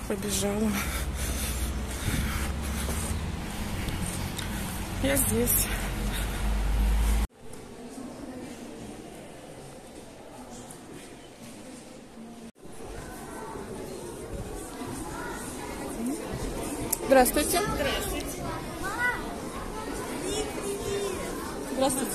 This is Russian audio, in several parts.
побежала. Я здесь. Здравствуйте. Здравствуйте.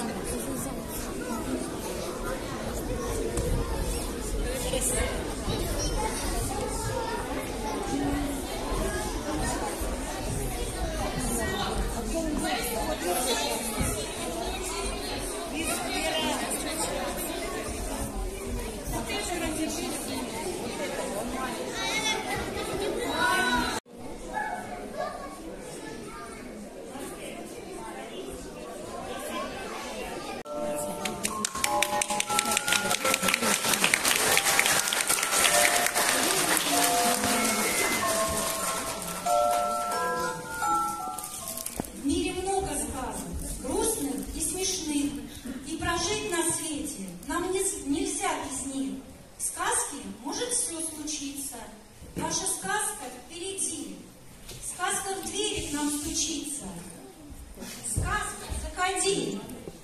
Наша сказка впереди. Сказка в двери к нам стучится. Сказка, заходи.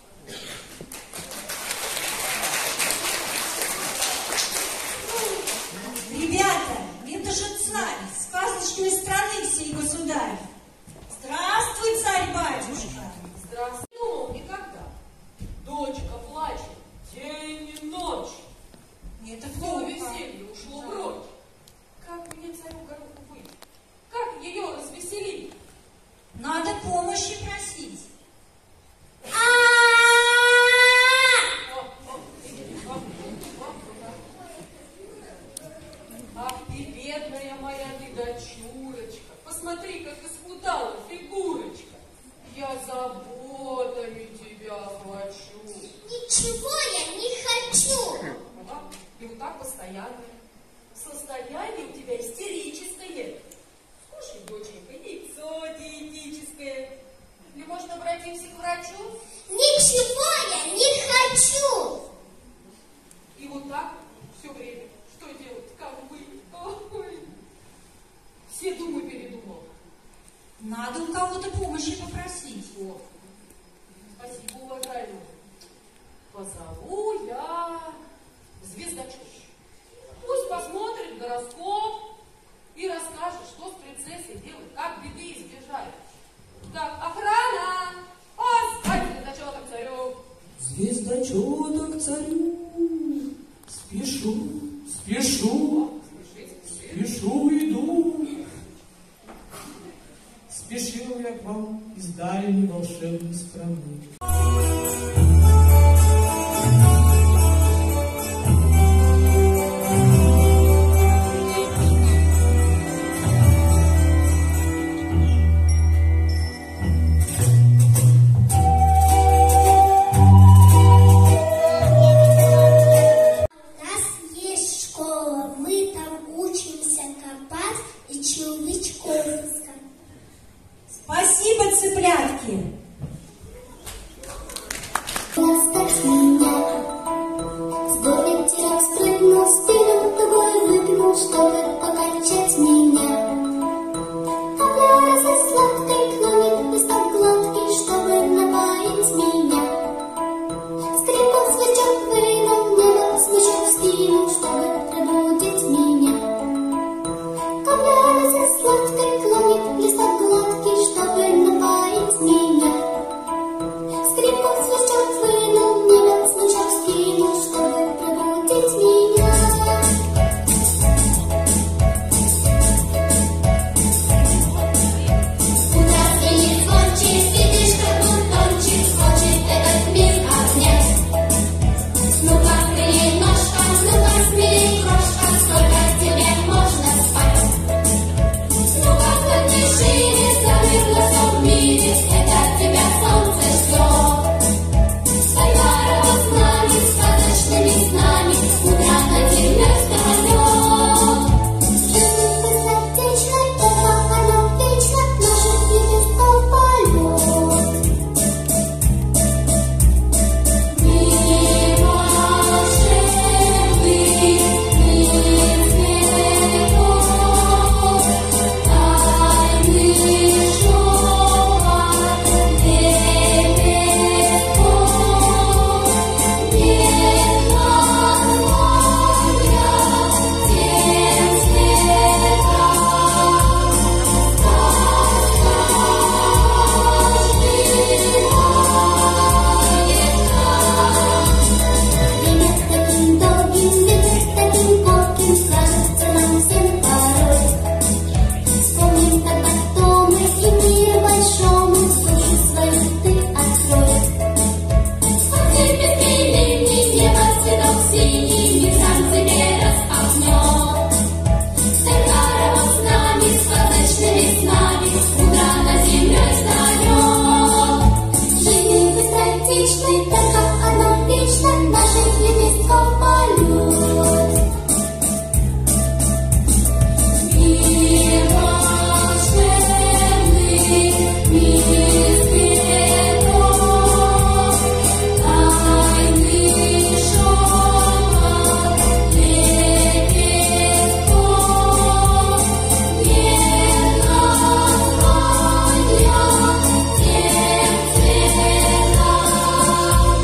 Ребята, это же царь, сказочной страны всей государь. Здравствуй, царь-батюшка. Здравствуй. Ну, никогда. Дочка плачет день и ночь. Это Все плохо. веселье ушло прочь. Как мне царю гороху быть? Как ее развеселить? Надо помощи просить. Ах ты, бедная моя ты дочурочка, посмотри, как исхудала фигурочка. Я заботами тебя охвачу. Ничего я не хочу. Ага, и вот так постоянно. Состояние у тебя истерическое. Скушай, доченька, яйцо диетическое. Или, может, обратимся к врачу? Ничего я не хочу. И вот так все время. Что делать? Как быть? Ой. Все думы передумал. Надо у кого-то помощи попросить. О, спасибо, уважаемый. Позову я звездочет. Пусть посмотрит гороскоп и расскажет, что с принцессой делать, как беды избежать. Так, охрана! Оставь звездочета к царю! Звездочета к царю, спешу, спешу, спешу, иду. Спешил я к вам из дальней волшебной страны. Спасибо, цыплятки! вечный, только одно вечно, наших лепестков полет. Мир волшебный, мир цветов, тайный шепот лепестков, нежно поет всем цветам,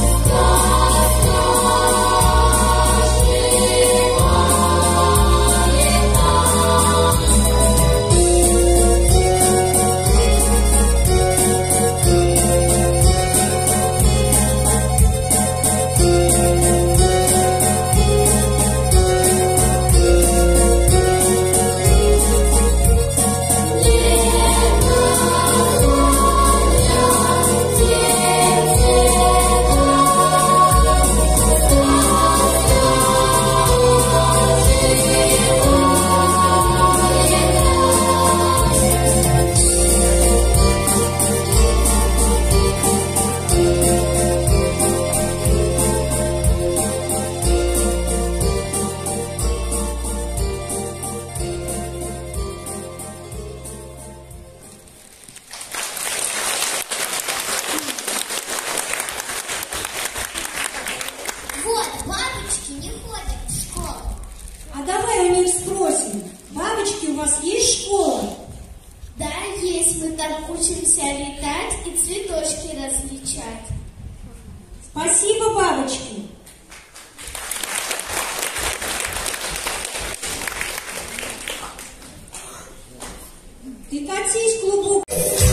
Вот, бабочки не ходят в школу. А давай у них спросим, бабочки, у вас есть школа? Да, есть, мы там учимся летать и цветочки различать. Спасибо, бабочки. Ты катись, клубок.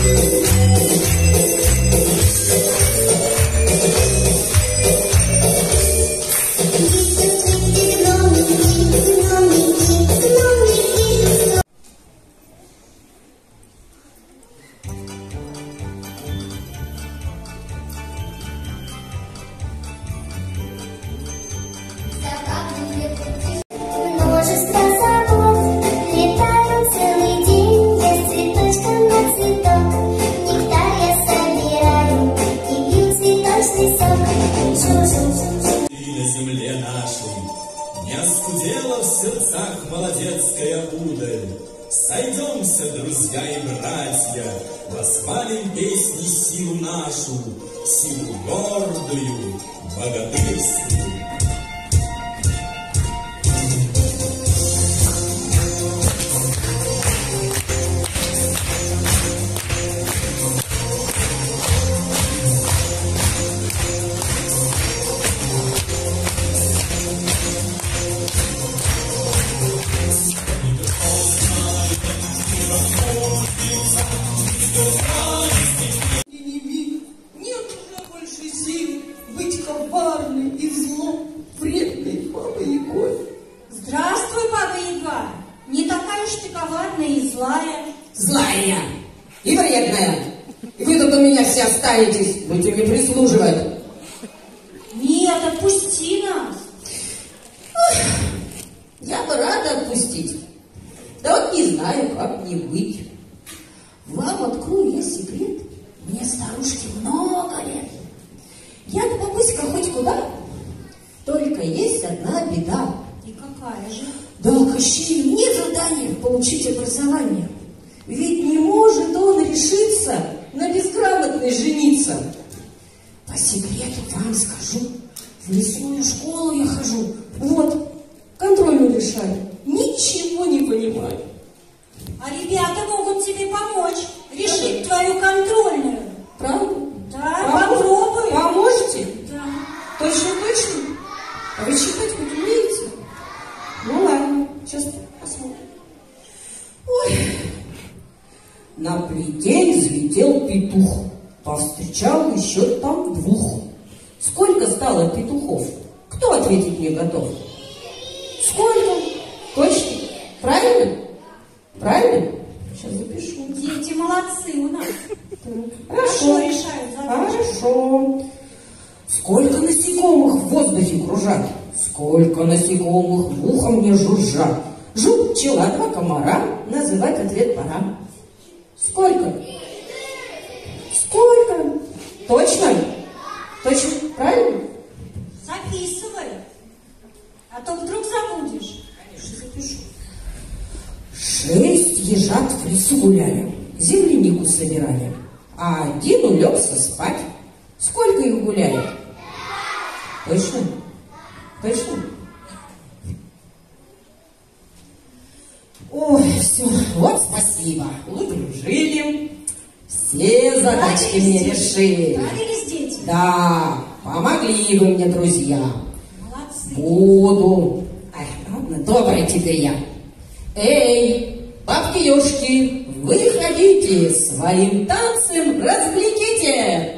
Множество забот, летаю целый день, я с цветочка на цветок. Нектар я собираю и пью цветочный сок. Жу-жу-жу-жу. И на земле нашей не оскудела в сердцах молодецкая удаль. Сойдемся, друзья и братья, восхвалим песни силу нашу, силу гордую, богатырскую. И не миг, нет уже больше сил быть коварной и зло вредной бабой Ягой. Здравствуй, Баба Яга. Не такая уж ты коварная и злая. Злая я и вредная. И вы тут у меня все останетесь, будете мне прислуживать. Нет, отпусти нас. Я бы рада отпустить. Да вот не знаю, как не быть. Вам открою я секрет. Мне старушке много лет. Я бабуська хоть куда. Только есть одна беда. И какая же? Да Алкащею нет задания получить образование. Ведь не может он решиться на безграмотной жениться. По секрету вам скажу, в лесную школу я хожу. Вот, контрольную решаю. Ничего не понимаю. А ребята могут тебе помочь решить твою контрольную. Правда? Да, попробуй. Поможете? Да. Точно? А вы читать хоть умеете? Ну ладно, сейчас посмотрим. Ой. На плетень взлетел петух, повстречал еще там двух. Сколько стало петухов? Кто ответить мне готов? Сколько? Точно? Правильно? Правильно? Сейчас запишу. Дети молодцы у нас. Хорошо. Решают задачи. Хорошо. Сколько насекомых в воздухе кружат? Сколько насекомых в ухо мне жужжат? Жук, пчела, два комара, называть ответ пора. Сколько? Сколько? Точно? гуляли, землянику собирали, а один улегся спать. Сколько их гуляли? Точно? Точно? Ой, все, вот спасибо. Удружили. Все задачки мне решили. Справились, дети? Да, помогли вы мне, друзья. Молодцы. Буду. Ай, ладно, добрый теперь я. Эй, бабки-ёшки, выходите, своим танцем развлеките.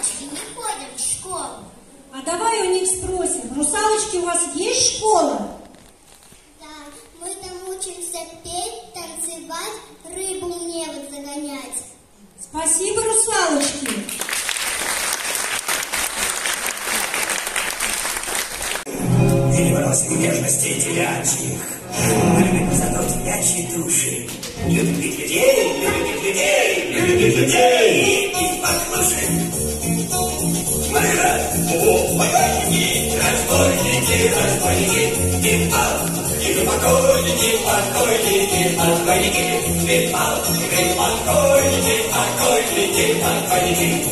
русалочки не ходят в школу. А давай у них спросим, русалочки, у вас есть школа? Да, мы там учимся петь, танцевать, рыбу в небо загонять. Спасибо, русалочки. Или бросим нежностей телячьих, мы любим красоту телячьей души. Любим ведь людей, любим людей, любим людей и послушаем. Покойники, разбойники, разбойники, и покойники, покойники, покойники, и покойники, покойники, покойники.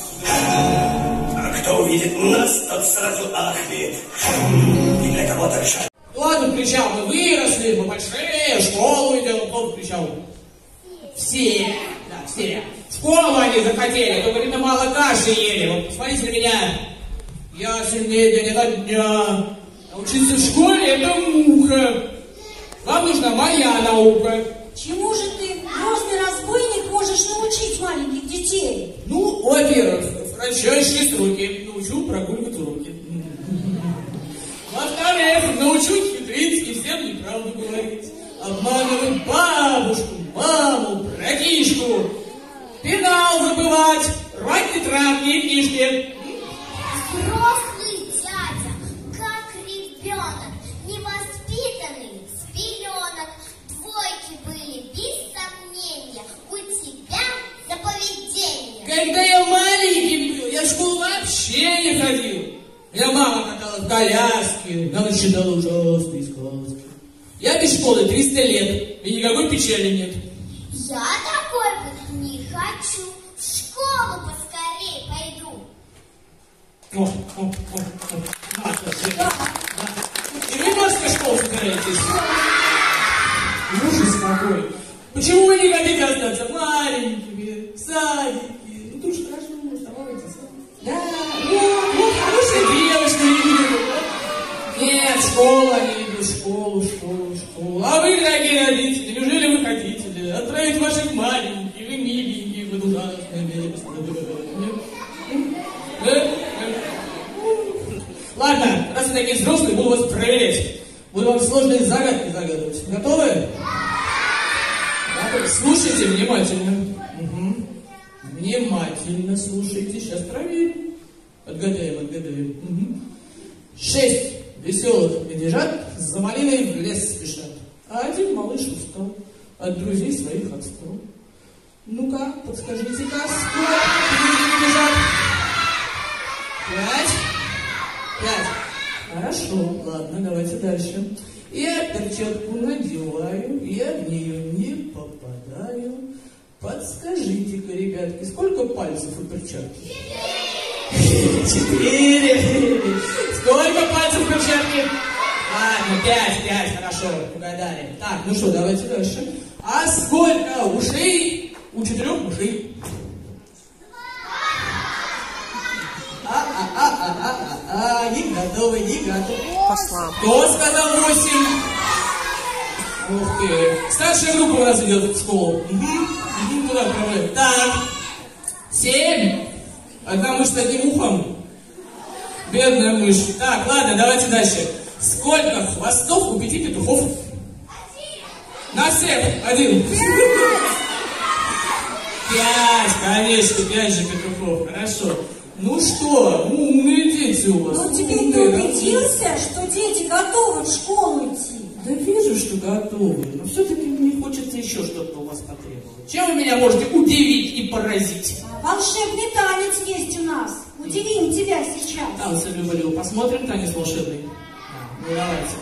А кто увидит нас, тот сразу ахнет, и для кого-то решает. Ладно, кричал, мы выросли, мы большие, в школу идем, кто кричал? Все, да, все. В школу они захотели, только говорит, мало каши ели. Вот посмотрите на меня. Я сильнее день ото дня. А учиться в школе — это мука. Вам нужна моя наука. Чему же ты, грозный разбойник, можешь научить маленьких детей? Ну, во-первых, в кратчайшие сроки научу прогуливать уроки. Во-вторых, научу хитрить и всем неправду говорить. Обманывать бабушку, маму, братишку. Пенал забывать, рвать тетрадки и книжки. Взрослый дядя, как ребенок, невоспитанный, с пеленок. Двойки были без сомнения у тебя за поведение. Когда я маленький был, я в школу вообще не ходил. Меня мама катала в коляске, она читала ужасные сказки. Я без школы 300 лет, и никакой печали нет. Я такой быть не хочу. В школу поскорей пойду. И вы, Машка, школу собираетесь? Ужас какой. Почему вы не хотите остаться маленькими, в садике? Ну, ты уж хорошо оставайтесь. Да, вот, хорошая девочка. Нет, школа, не иду, школу. А вы, дорогие родители, неужели вы хотите отправить ваших маленьких и миленьких в ужасное место? Ладно, раз вы такие взрослые, буду вас проверять. Буду вам сложные загадки загадывать. Готовы? Слушайте внимательно. Внимательно слушайте. Сейчас проверим. Отгадаем. 6 веселых медвежат за малиной в лес спешат. А один малыш устал, от друзей своих отстал. Ну-ка, подскажите-ка, сколько медвежат? 5. Хорошо, ладно, давайте дальше. Я перчатку надеваю, я в нее не попадаю. Подскажите-ка, ребятки, сколько пальцев у перчатки? 4. Сколько пальцев в перчатке? Ладно, 5, хорошо, угадали. Так, ну что, давайте дальше. А сколько ушей у 4 мышей? Не готовы. Пошла. Кто сказал 8? Ух ты. Старшая группа у нас идет в школу. Туда отправляем. Так. 7. Одна мышь с таким ухом. Бедная мышь. Так, ладно, давайте дальше. Сколько хвостов у 5 петухов? 1. На всех. 1. 5, конечно, 5 же петухов. Хорошо. Ну что, умные дети у вас. Ну теперь ты убедился, что дети готовы в школу идти? Да вижу, что готовы, но все-таки мне хочется еще что-то у вас потребовать. Чем вы меня можете удивить и поразить? Волшебный танец есть у нас. Удивим тебя сейчас. Танцы люблю. Посмотрим танец волшебный. Ну давайте.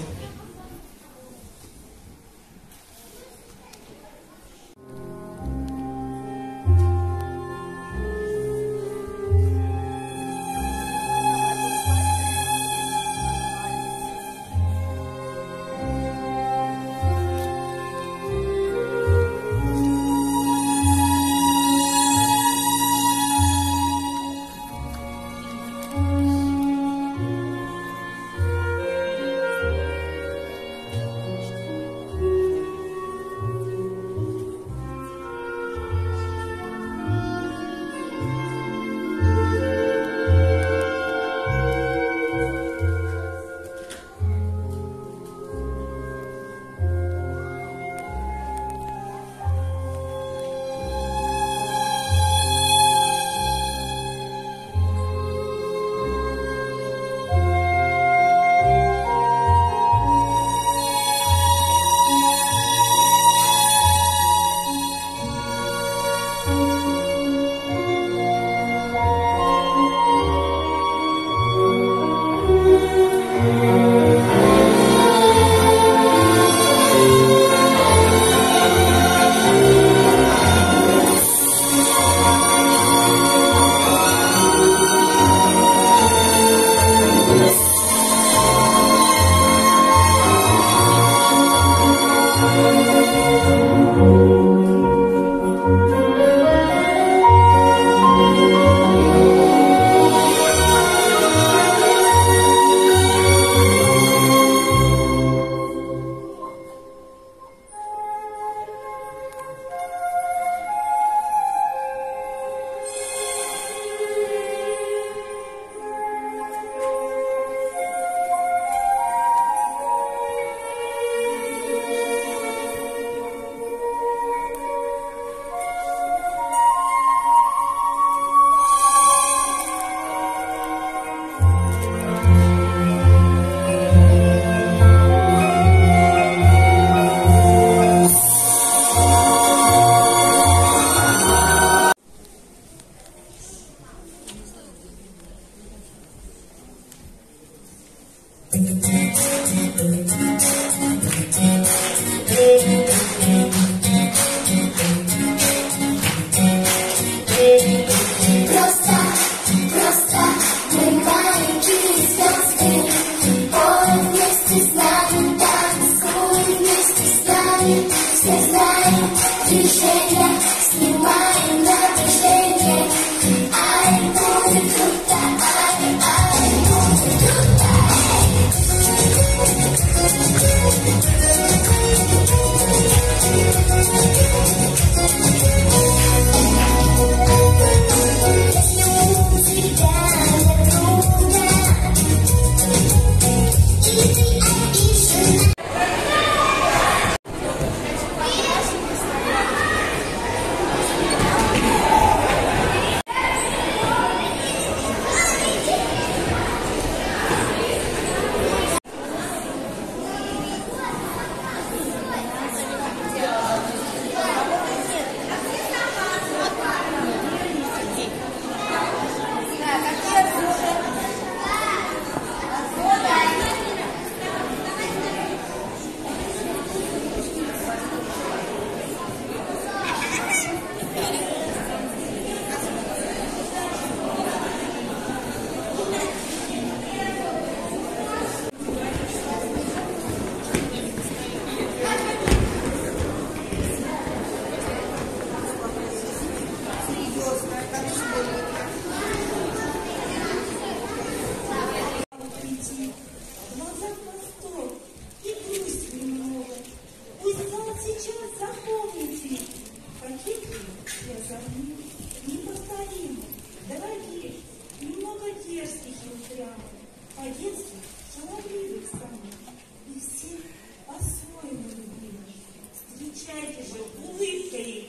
Глаза восторг и грусть немного. Пусть зал сейчас запомните. Какие я забыл, неповторимы, дорогие, немного дерзких и упрямых, по-детски шаловливых самых, и всех по-своему любимых. Встречайте же улыбкой их.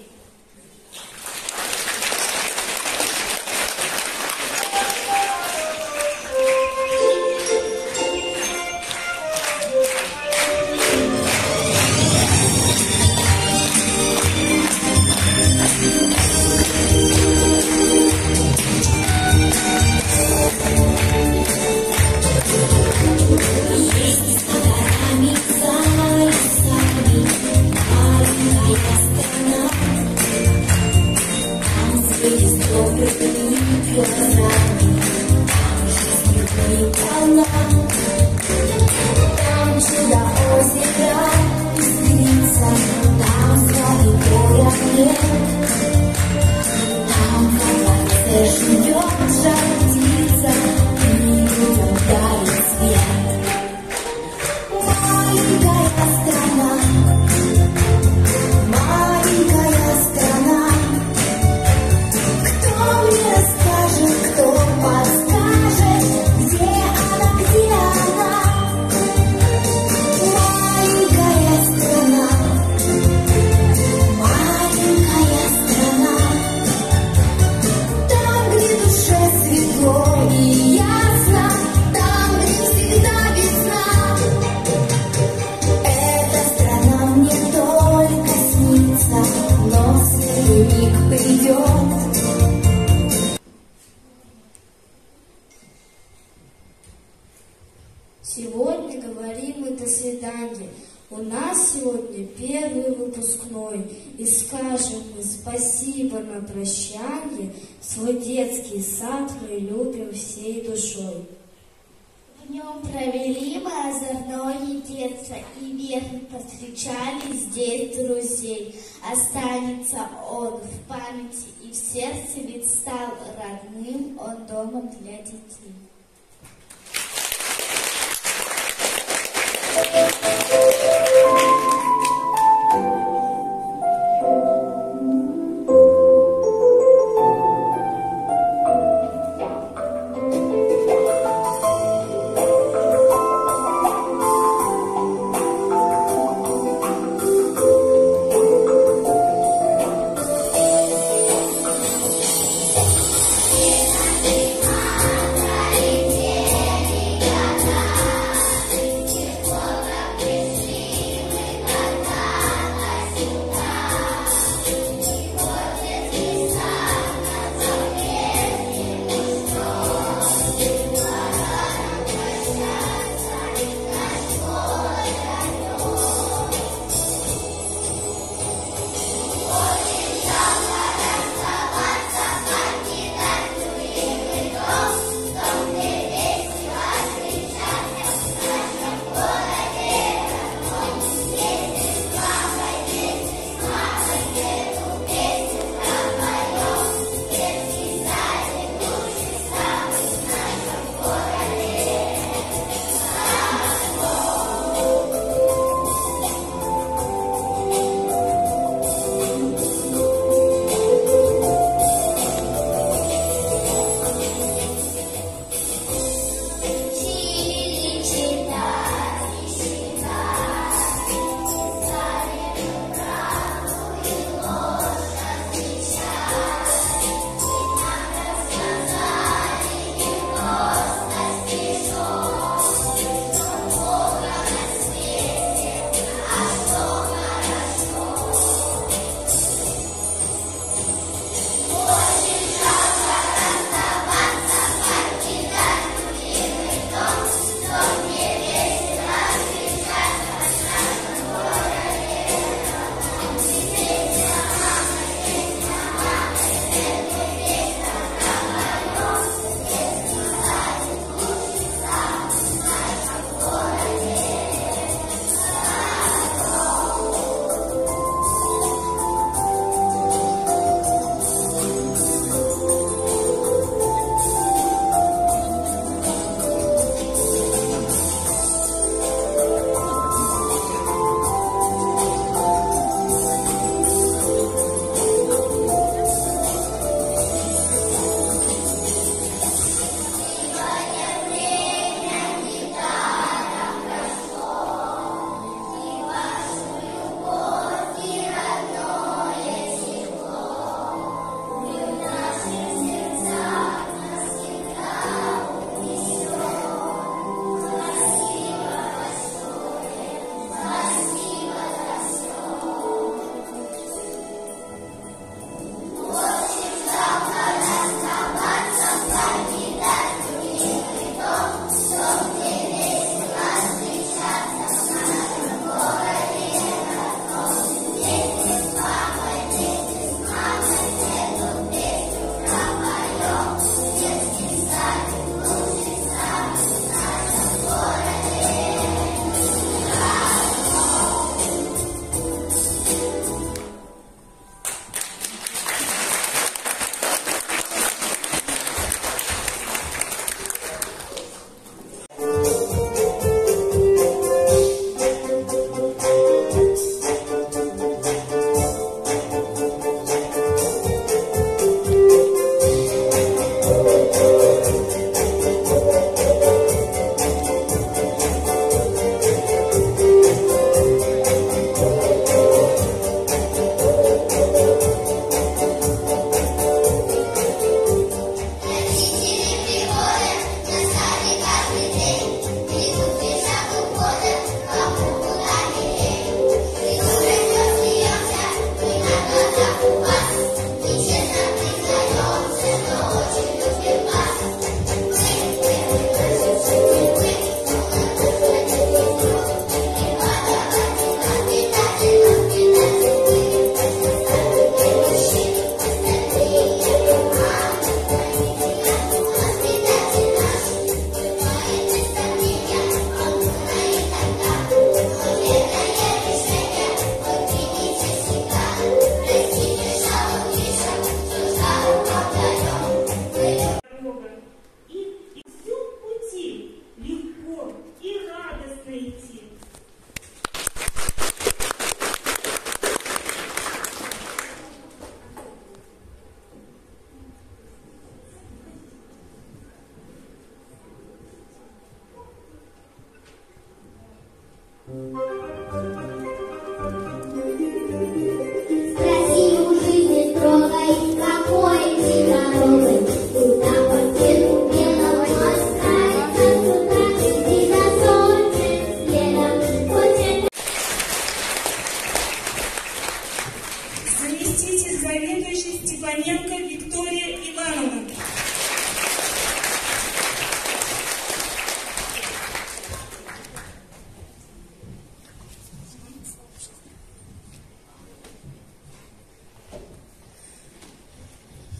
Сегодня говорим мы до свидания. У нас сегодня первый выпускной. И скажем мы спасибо на прощание. Свой детский сад мы любим всей душой. В нем провели мы озорное детство и верно повстречали здесь друзей. Останется он в памяти и в сердце, ведь стал родным он домом для детей. Thank you.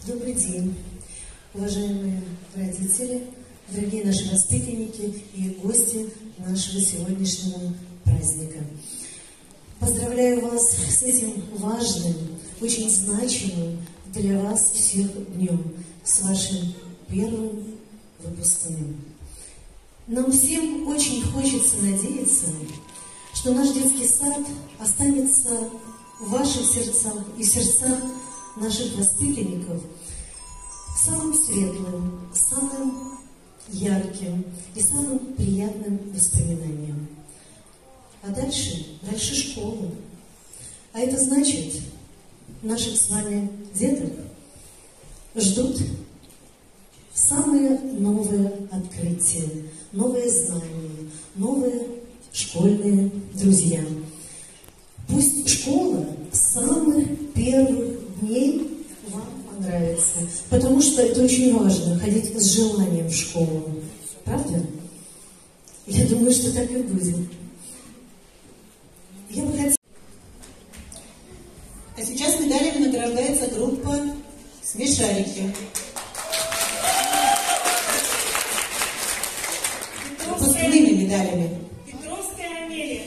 Добрый день, уважаемые родители, дорогие наши воспитанники и гости нашего сегодняшнего праздника. Поздравляю вас с этим важным, очень значимым для вас всех днем, с вашим первым выпускным. Нам всем очень хочется надеяться, что наш детский сад останется в ваших сердцах и в сердцах наших воспитанников самым светлым, самым ярким и самым приятным воспоминанием. А дальше школа. А это значит, наших с вами деток ждут самые новые открытия, новые знания, новые школьные друзья. Пусть школа с самых первых дней вам понравится, потому что это очень важно, ходить с желанием в школу. Правда? Я думаю, что так и будет. Я бы хотела... А сейчас медалями награждается группа «Смешарики». Выпускными медалями. Петровская Амелия.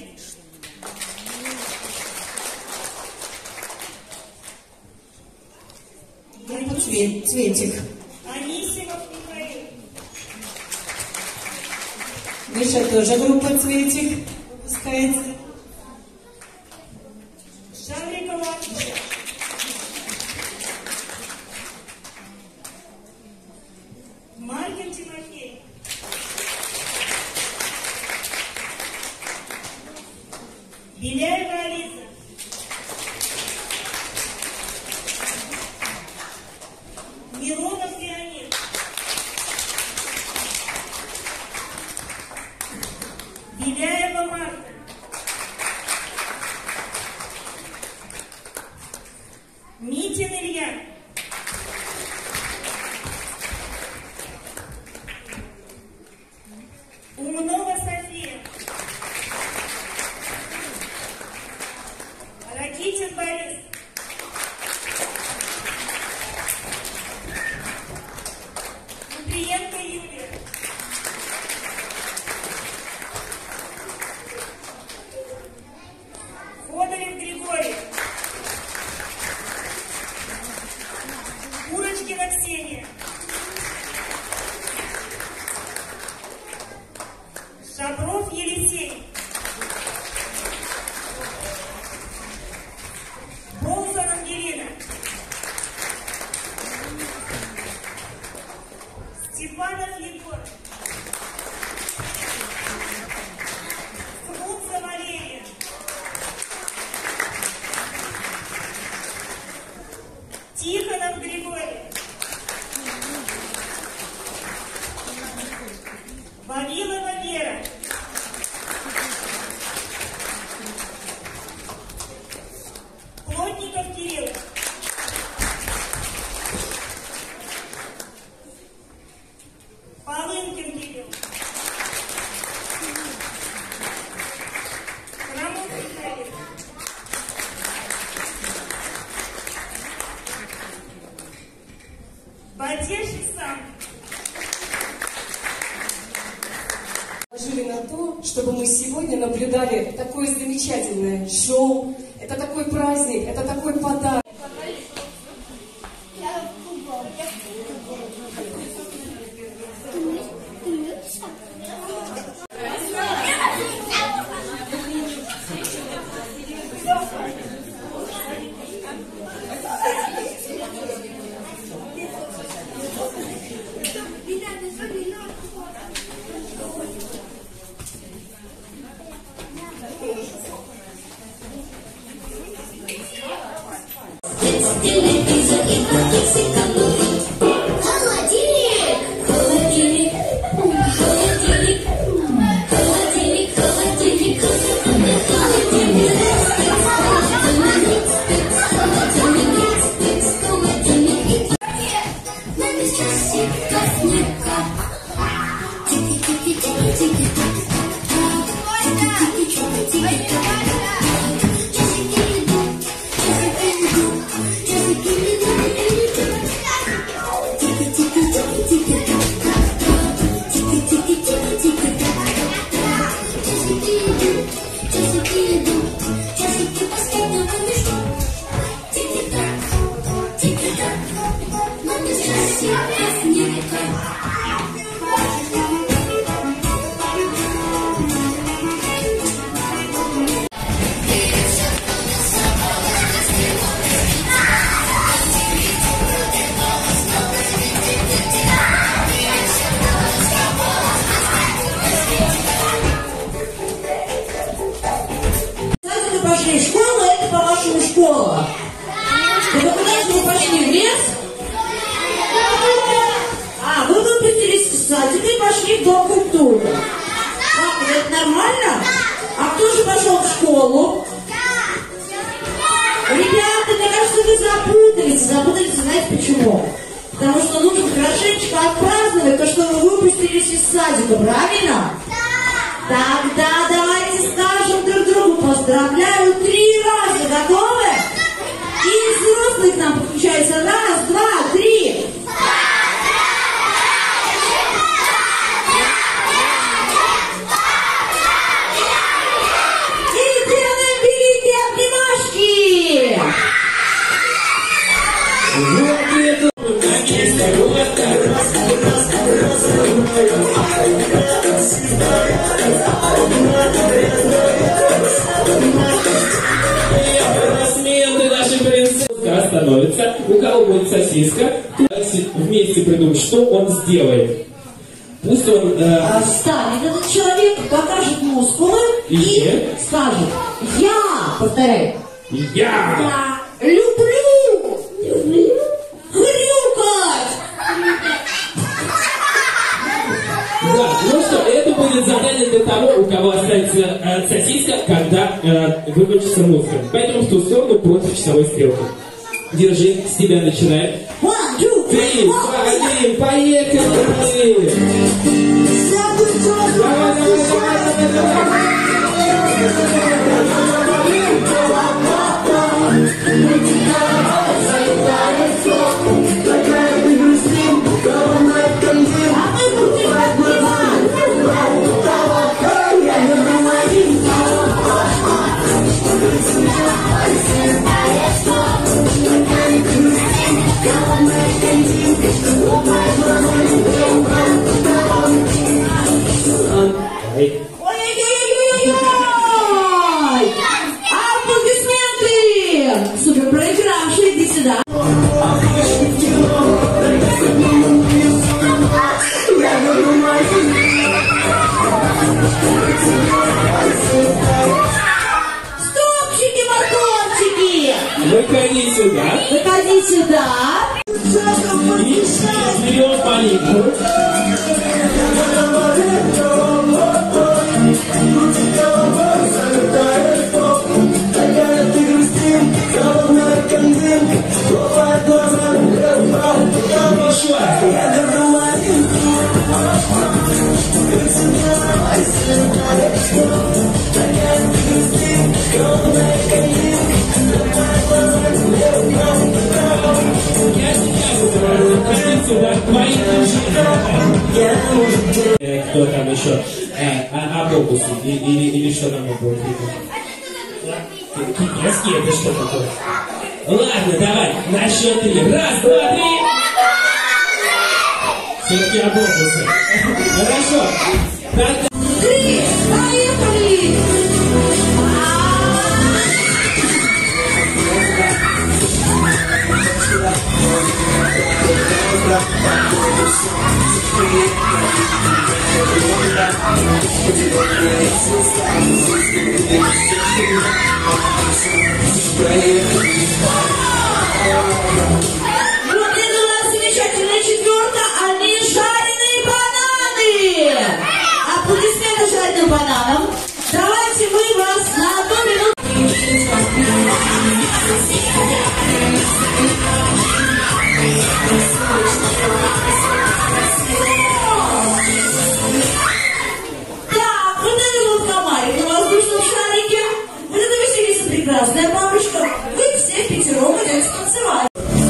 Группа «Цветик». Анисимов Михаил. Миша тоже группа «Цветик» выпускается. Шаврикова Анна. Маркин Тимофей. Беляева Алиса. Миронов Леонид. Беляева Марта. Митин Илья. Умнова София. Ракитин Борис. Куприенко Юлия. Ходорев Григорий. Курочкина Ксения. Шабров Елисей. Болзан Ангелина. Степанов Егор. Смутца Валерия. Тихонов Григорий. Вавилова Вера. Плотников Кирилл. Полынкин Кирилл. Храмов Михаил. Батешин сам. Положили на то, чтобы мы сегодня наблюдали такое замечательное шоу. Это такой праздник, это такой подарок. Телевизор и котик сэкономит. Холодильник Пошли в школу, это, по-вашему, школа. Это куда же вы пошли, в лес? А, вы выпустились из садика и пошли в Дом культуры. Как, это нормально? А кто же пошел в школу? Ребята, мне кажется, вы запутались. Запутались, знаете почему? Потому что нужно хорошенечко отпраздновать то, что вы выпустились из садика, правильно? Тогда давайте скажем друг другу поздравляю 3 раза. Готовы? И взрослые к нам подключаются. 1, 2, 3. И делаем великие обнимашки. Остановится, у кого будет сосиска, вместе придумать, что он сделает. Пусть он... Встанет этот человек, покажет мускулы и скажет: я, повторяю, я люблю хрюкать. Да, ну что, это будет задание для того, у кого останется сосиска, когда выключится музыка. Поэтому в ту сторону против часовой стрелки. Держи, с тебя начинаем. 1, 2, 3, 2, 1, поехали! Ой-ой-ой-ой-ой! Аплодисменты! Супер проигравший, иди сюда. Стопчики, морковчики! Выходи сюда. Выходи сюда. И берем палитру. Кто там еще? Абобусы или что там было? Китайский это что такое? Ладно, давай, на счет 3. 1, 2, 3. Все-таки абобусы. Хорошо. 3, поехали! Вот это у нас замечательная 4-та, они жареные бананы! Аплодисменты жареным бананам. Давайте мы вас на 1 минуту. Так, вот это вот комарик на воздушном шарике. Вот это Василиса прекрасная бабушка. Вы все 5 идете танцевать.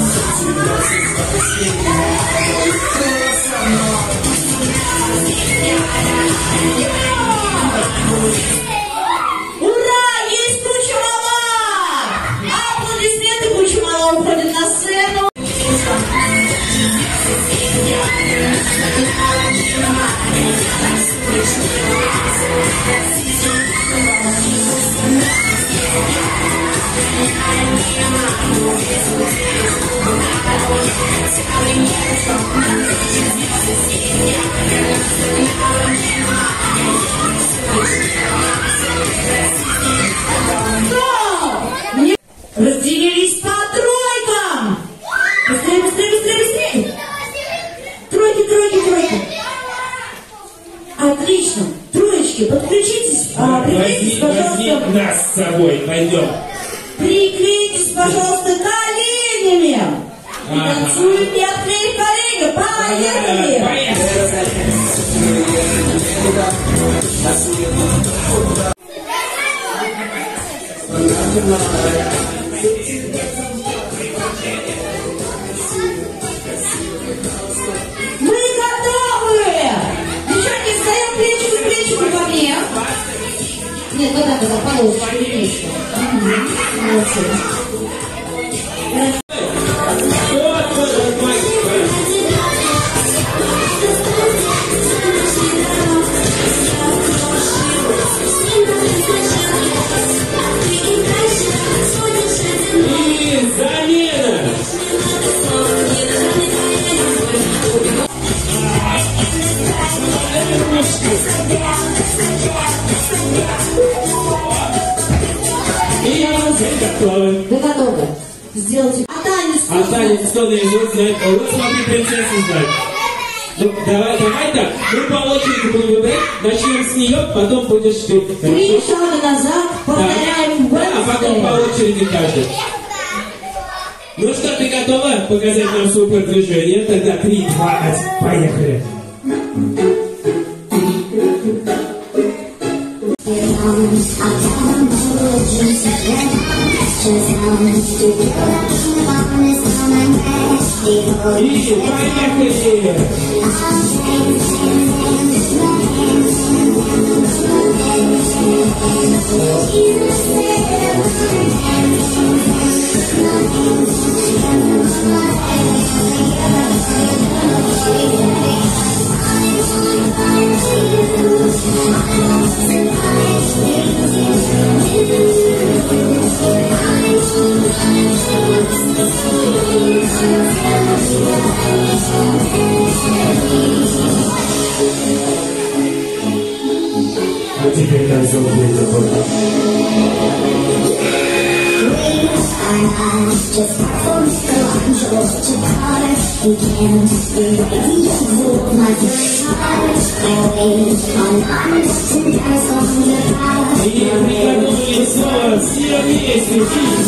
Ура! Есть Куча-мама! Аплодисменты, Куча-мама уходит на сцену. возьми нас с собой, пойдем. Прикрытесь, пожалуйста, коленями. И танцуем, не открыв колени. Поехали! Мы готовы! Девчонки, встаем плечику к плечику ко мне. Нет, вот так вот, получше, плечику. Молодцы. Вы готовы? Сделайте. А танец кто наизусть знает? Вот смотри, принцесса знает. Ну, давай так. Мы по очереди будем выбирать. Начнем с нее, потом будешь ты. 3 шага назад, повторяем в а потом по очереди каждый. Ну что, ты готова показать нам супер движение? Тогда 3, 2, 1, поехали. И поехали! А теперь танцуем вместе. И приготовили снова все вместе.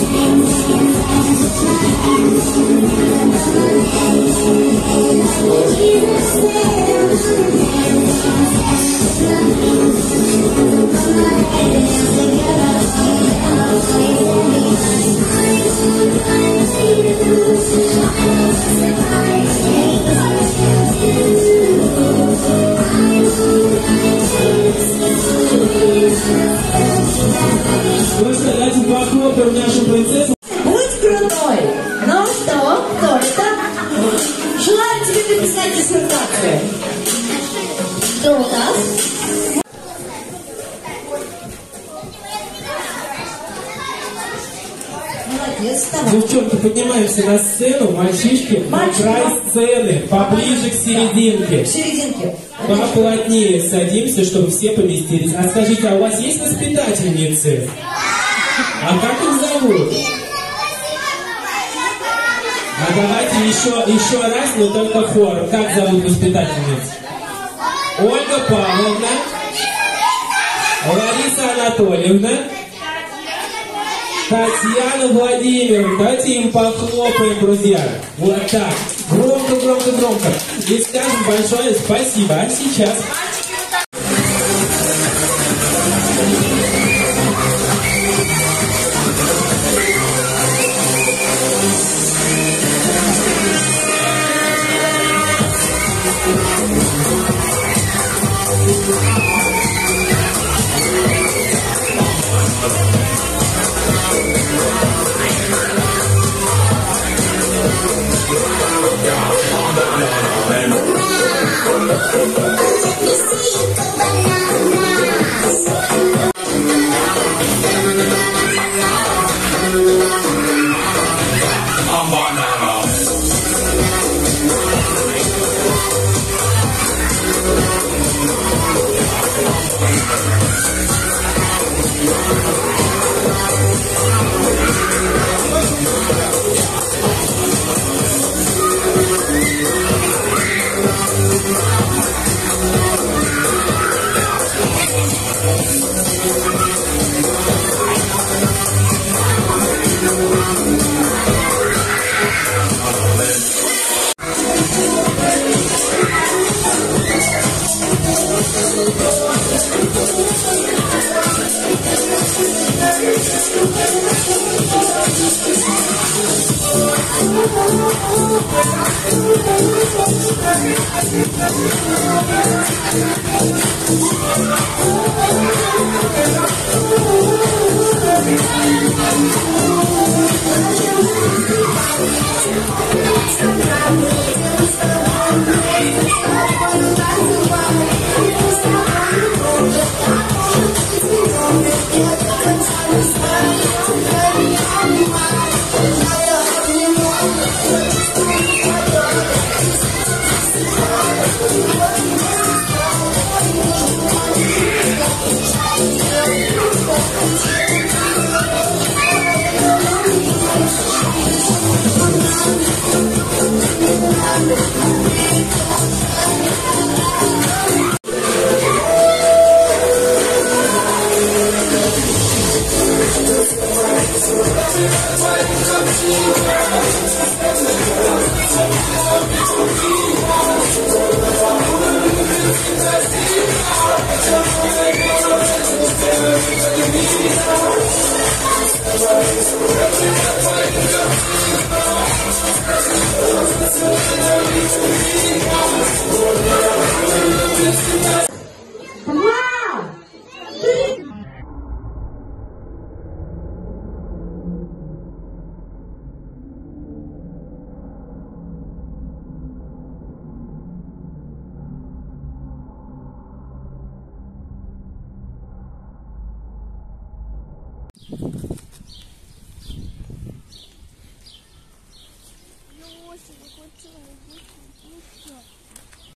Просто давайте похлопаем нашу принцессу. Будь крутой! Ну что, кто это? Желаю тебе написать диссертацию. Кто у нас? Молодец, давай. Девчонки, поднимаемся на сцену, мальчишки на край сцены, поближе к серединке. К серединке. Поплотнее садимся, чтобы все поместились. А скажите, а у вас есть воспитательницы? А как их зовут? А давайте еще раз, но только хор. Как зовут воспитательниц? Ольга Павловна, Лариса Анатольевна, Татьяна Владимировна. Давайте им похлопаем, друзья. Вот так. Громко, громко, громко. И скажем большое спасибо. А сейчас...